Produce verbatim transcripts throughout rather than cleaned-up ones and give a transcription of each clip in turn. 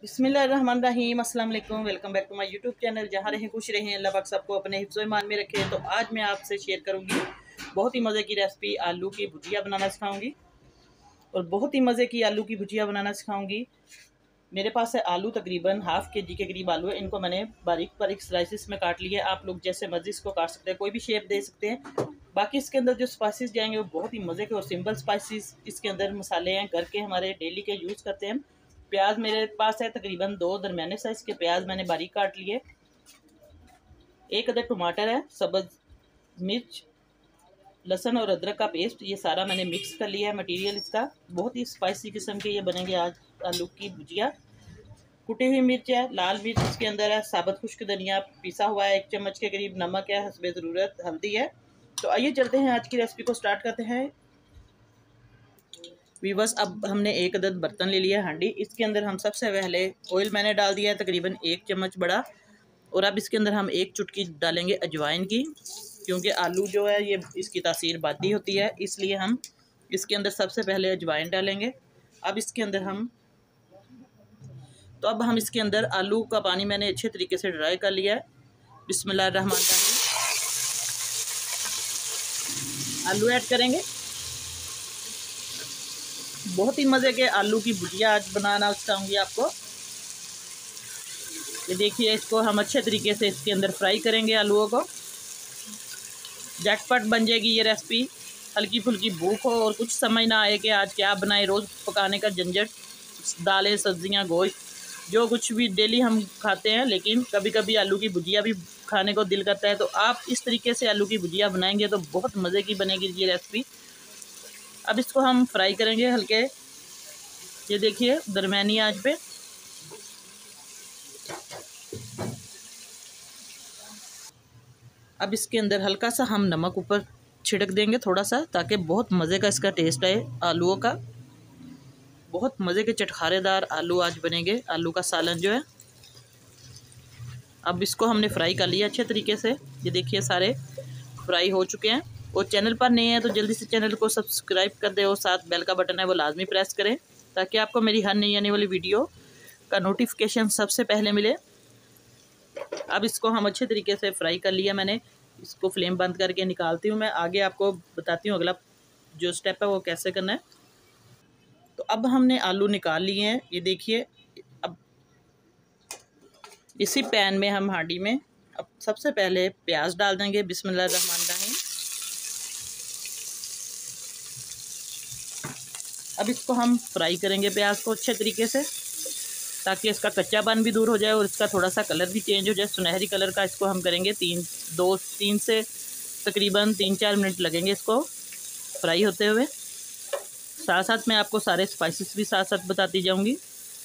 बिस्मिल्लाहिर्रहमानिर्रहीम, अस्सलाम वालेकुम। Welcome back to my YouTube channel. जहाँ रहें खुश रहें, अल्लाह पाक सबको अपने हिफ्ज़ व ईमान में रखे। तो आज मैं आपसे शेयर करूँगी बहुत ही मज़े की रेसिपी, आलू की भुजिया बनाना सिखाऊंगी। और बहुत ही मज़े की आलू की भुजिया बनाना सिखाऊंगी। मेरे पास है आलू, तकरीबन हाफ़ के जी के करीब आलू है। इनको मैंने बारीक बारीक स्लाइसिस में काट लिया है। आप लोग जैसे मर्जी इसको काट सकते हैं, कोई भी शेप दे सकते हैं। बाकी इसके अंदर जो स्पाइसेस जाएंगे वो बहुत ही मज़े के और सिंपल स्पाइसेस इसके अंदर मसाले हैं, घर के हमारे डेली के यूज़ करते हैं। प्याज मेरे पास है तकरीबन दो दरमियाने साइज़ के प्याज मैंने बारीक काट लिए। एक अदर टमाटर है, सब्ज़ मिर्च, लहसुन और अदरक का पेस्ट, ये सारा मैंने मिक्स कर लिया है मटेरियल इसका। बहुत ही स्पाइसी किस्म के ये बनेंगे आज आलू की भुजिया। कुटी हुई मिर्च है, लाल मिर्च इसके अंदर है, साबुत खुश्क धनिया पिसा हुआ है एक चम्मच के करीब, नमक है हस्बे ज़रूरत, हल्दी है। तो आइए चलते हैं, आज की रेसिपी को स्टार्ट करते हैं। वीवर्स, अब हमने एक अदद बर्तन ले लिया है, हांडी। इसके अंदर हम सबसे पहले ऑयल मैंने डाल दिया है तकरीबन एक चम्मच बड़ा। और अब इसके अंदर हम एक चुटकी डालेंगे अजवाइन की, क्योंकि आलू जो है ये इसकी तासीर बादी होती है, इसलिए हम इसके अंदर सबसे पहले अजवाइन डालेंगे। अब इसके अंदर हम तो अब हम इसके अंदर आलू का पानी मैंने अच्छे तरीके से ड्राई कर लिया है। बिस्मिल्लाहिर्रहमानिर्रहीम, आलू ऐड करेंगे। बहुत ही मज़े के आलू की भुजिया आज बनाना सिखाऊंगी आपको। ये देखिए, इसको हम अच्छे तरीके से इसके अंदर फ्राई करेंगे आलूओं को। झटपट बन जाएगी ये रेसिपी। हल्की फुल्की भूख हो और कुछ समझ ना आए कि आज क्या बनाए, रोज़ पकाने का झंझट, दालें सब्जियां गोश्त जो कुछ भी डेली हम खाते हैं, लेकिन कभी कभी आलू की भुजिया भी खाने को दिल करता है। तो आप इस तरीके से आलू की भुजिया बनाएंगे तो बहुत मज़े की बनेगी ये रेसिपी। अब इसको हम फ्राई करेंगे हल्के, ये देखिए दरमियानी आंच पे। अब इसके अंदर हल्का सा हम नमक ऊपर छिड़क देंगे थोड़ा सा, ताकि बहुत मज़े का इसका टेस्ट आए आलूओं का। बहुत मज़े के चटखारेदार आलू आज बनेंगे, आलू का सालन जो है। अब इसको हमने फ्राई कर लिया अच्छे तरीके से, ये देखिए सारे फ्राई हो चुके हैं। और चैनल पर नए हैं तो जल्दी से चैनल को सब्सक्राइब कर दे और साथ बेल का बटन है वो लाजमी प्रेस करें, ताकि आपको मेरी हर नई आने वाली वीडियो का नोटिफिकेशन सबसे पहले मिले। अब इसको हम अच्छे तरीके से फ्राई कर लिया मैंने। इसको फ्लेम बंद करके निकालती हूँ मैं, आगे आपको बताती हूँ अगला जो स्टेप है वो कैसे करना है। तो अब हमने आलू निकाल लिए हैं, ये देखिए। अब इसी पैन में हम हांडी में अब सबसे पहले प्याज डाल देंगे। बिस्मिल्लाहिर्रहमानिर्रहीम। अब इसको हम फ्राई करेंगे प्याज को अच्छे तरीके से, ताकि इसका कच्चापन भी दूर हो जाए और इसका थोड़ा सा कलर भी चेंज हो जाए, सुनहरी कलर का। इसको हम करेंगे तीन दो तीन से तकरीबन तीन चार मिनट लगेंगे इसको फ्राई होते हुए। साथ साथ मैं आपको सारे स्पाइसेस भी साथ साथ बताती जाऊंगी।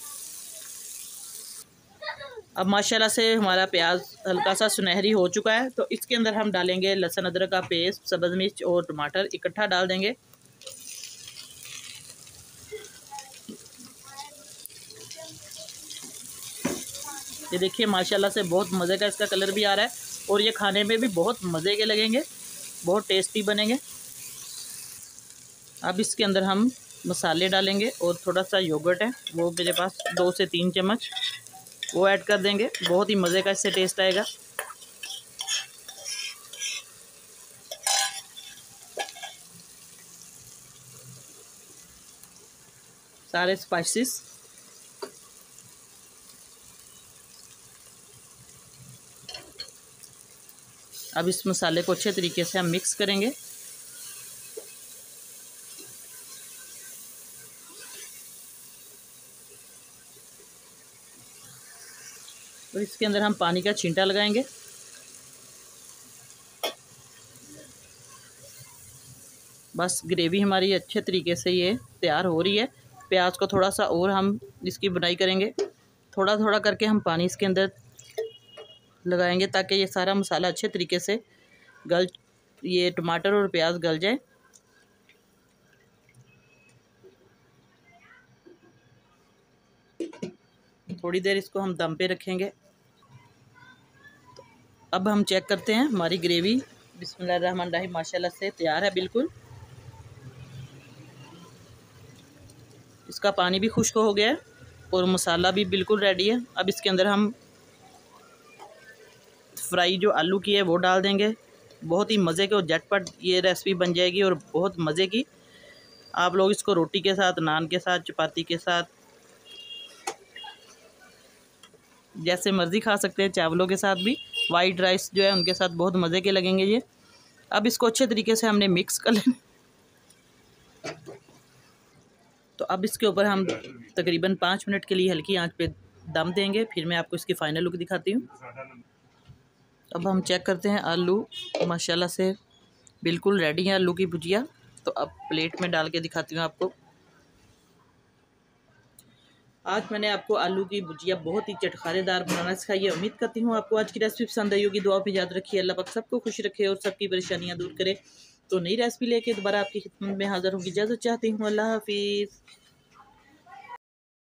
अब माशाल्लाह से हमारा प्याज हल्का सा सुनहरी हो चुका है, तो इसके अंदर हम डालेंगे लहसुन अदरक का पेस्ट, सब्ज़ मिर्च और टमाटर इकट्ठा डाल देंगे। ये देखिए माशाल्लाह से बहुत मज़े का इसका कलर भी आ रहा है, और ये खाने में भी बहुत मज़े के लगेंगे, बहुत टेस्टी बनेंगे। अब इसके अंदर हम मसाले डालेंगे, और थोड़ा सा योगर्ट है वो मेरे पास दो से तीन चम्मच, वो ऐड कर देंगे। बहुत ही मज़े का इससे टेस्ट आएगा। सारे स्पाइसेस अब इस मसाले को अच्छे तरीके से हम मिक्स करेंगे। तो इसके अंदर हम पानी का छींटा लगाएंगे। बस ग्रेवी हमारी अच्छे तरीके से ये तैयार हो रही है। प्याज को थोड़ा सा और हम इसकी बुनाई करेंगे, थोड़ा थोड़ा करके हम पानी इसके अंदर लगाएंगे, ताकि ये सारा मसाला अच्छे तरीके से गल, ये टमाटर और प्याज गल जाए। थोड़ी देर इसको हम दम पे रखेंगे। तो अब हम चेक करते हैं, हमारी ग्रेवी बिस्मिल्लाहिर्रहमानिर्रहीम माशाल्लाह से तैयार है बिल्कुल। इसका पानी भी खुश्क हो गया है। और मसाला भी बिल्कुल रेडी है। अब इसके अंदर हम फ्राई जो आलू की है वो डाल देंगे। बहुत ही मज़े के और झटपट ये रेसिपी बन जाएगी और बहुत मज़े की। आप लोग इसको रोटी के साथ, नान के साथ, चपाती के साथ, जैसे मर्ज़ी खा सकते हैं। चावलों के साथ भी, वाइट राइस जो है उनके साथ बहुत मज़े के लगेंगे ये। अब इसको अच्छे तरीके से हमने मिक्स कर लेना। तो अब इसके ऊपर हम तकरीबन पाँच मिनट के लिए हल्की आंच पे दम देंगे, फिर मैं आपको इसकी फ़ाइनल लुक दिखाती हूँ। अब हम चेक करते हैं, आलू माशाल्लाह से बिल्कुल रेडी है आलू की भुजिया। तो अब प्लेट में डाल के दिखाती हूँ आपको। आज मैंने आपको आलू की भुजिया बहुत ही चटखारेदार बनाना सिखाई है। उम्मीद करती हूँ आपको आज की रेसिपी पसंद आई होगी। दुआ पे याद रखिए, अल्लाह पाक सबको खुश रखे और सबकी परेशानियाँ दूर करे। तो नई रेसिपी लेके दोबारा आपकी खिदमत में हाज़िर होंगी। इजाज़त चाहती हूँ। अल्लाह हाफिज़।